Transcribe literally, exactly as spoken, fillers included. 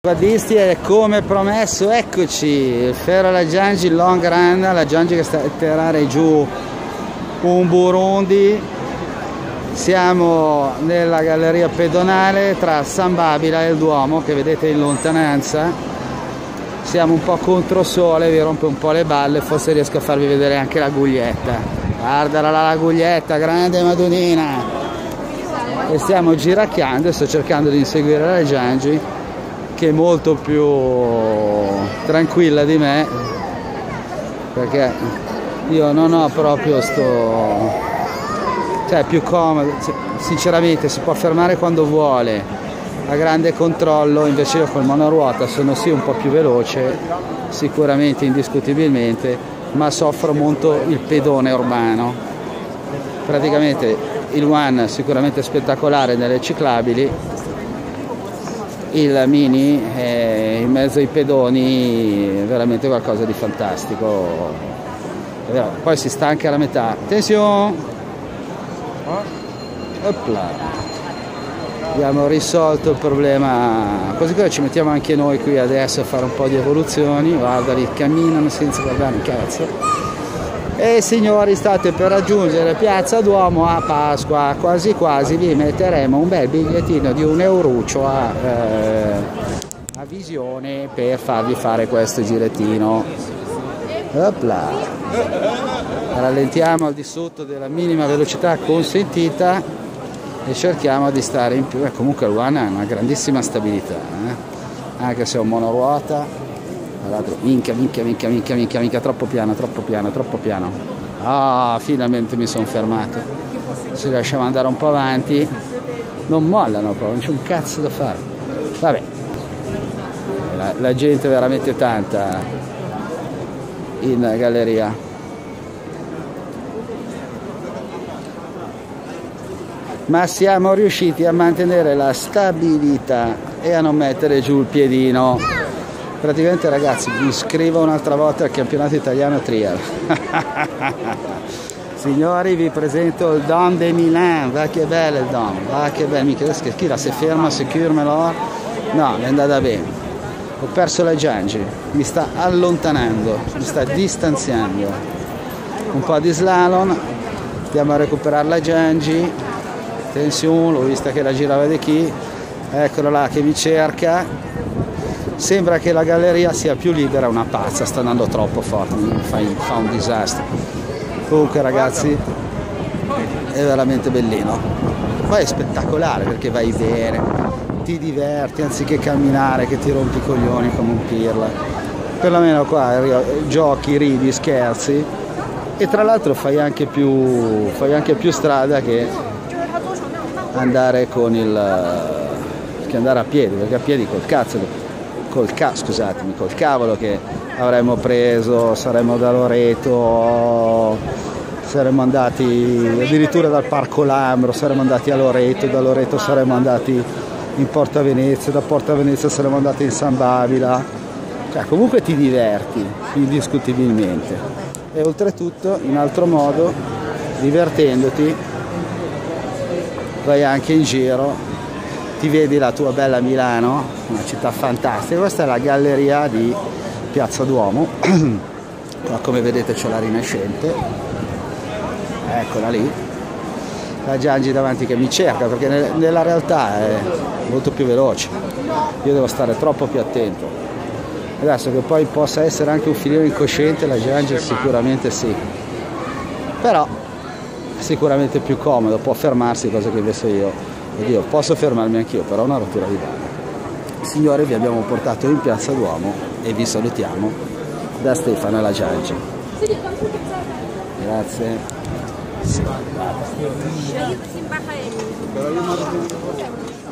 Guardisti, e come promesso eccoci, il ferro alla Giangi, long run, la Giangi che sta a tirare giù un Burundi. Siamo nella galleria pedonale tra San Babila e il Duomo che vedete in lontananza. Siamo un po' contro sole, vi rompe un po' le balle, forse riesco a farvi vedere anche la Guglietta. Guardala la Guglietta, grande Madonnina! E stiamo giracchiando, sto cercando di inseguire la Giangi, che è molto più tranquilla di me, perché io non ho proprio sto, cioè più comodo, sinceramente si può fermare quando vuole, a grande controllo, invece io col monoruota sono sì un po' più veloce, sicuramente, indiscutibilmente, ma soffro molto il pedone urbano. Praticamente il One sicuramente spettacolare nelle ciclabili, il Mini è in mezzo ai pedoni, è veramente qualcosa di fantastico. Poi si stanca alla metà. Attenzione! Opla. Abbiamo risolto il problema, così che ci mettiamo anche noi qui adesso a fare un po' di evoluzioni. Guarda lì, camminano senza guardare un cazzo. E signori, state per raggiungere Piazza Duomo a Pasqua, quasi quasi vi metteremo un bel bigliettino di un euruccio a, eh, a visione per farvi fare questo girettino. Opla. Rallentiamo al di sotto della minima velocità consentita e cerchiamo di stare in più. E comunque il One ha una grandissima stabilità, eh? Anche se è un monoruota. Minchia, minchia, minchia, minchia, minchia, minchia, troppo piano, troppo piano, troppo piano. Ah, finalmente mi sono fermato. Se lasciamo andare un po' avanti, non mollano proprio, non c'è un cazzo da fare. Vabbè, la, la gente è veramente tanta in galleria. Ma siamo riusciti a mantenere la stabilità e a non mettere giù il piedino. Praticamente, ragazzi, mi iscrivo un'altra volta al campionato italiano trial. Signori, vi presento il Dom de Milan. Va che bello il Dom, va che bello. Mica adesso che chi la si ferma, sicurmelo. No, mi è andata bene. Ho perso la Giangi, mi sta allontanando, mi sta distanziando. Un po' di slalom, andiamo a recuperare la Giangi. Attenzione, l'ho vista che la girava di chi. Eccolo là che mi cerca. Sembra che la galleria sia più libera, una pazza, sta andando troppo forte, fa, fa un disastro. Comunque, ragazzi, è veramente bellino. Poi è spettacolare perché vai bene, ti diverti anziché camminare che ti rompi i coglioni come un pirla. Perlomeno qua giochi, ridi, scherzi e tra l'altro fai anche più, fai anche più strada che andare con il che andare a piedi, perché a piedi col cazzo. Col, ca scusatemi, col cavolo che avremmo preso, saremmo da Loreto, saremmo andati addirittura dal Parco Lambro, saremmo andati a Loreto, da Loreto saremmo andati in Porta Venezia, da Porta Venezia saremmo andati in San Babila, cioè comunque ti diverti indiscutibilmente e oltretutto in altro modo divertendoti vai anche in giro. Ti vedi la tua bella Milano, una città fantastica. Questa è la galleria di Piazza Duomo. Qua come vedete c'è la Rinascente, eccola lì, la Giangi davanti che mi cerca perché nella realtà è molto più veloce, io devo stare troppo più attento. Adesso che poi possa essere anche un filino incosciente, la Giangi sicuramente sì, però è sicuramente più comodo, può fermarsi, cosa che invece io Oddio, posso fermarmi anch'io, però ho una rottura di balle. Signore, vi abbiamo portato in Piazza Duomo e vi salutiamo da Stefano alla Giangi. Grazie. Sì.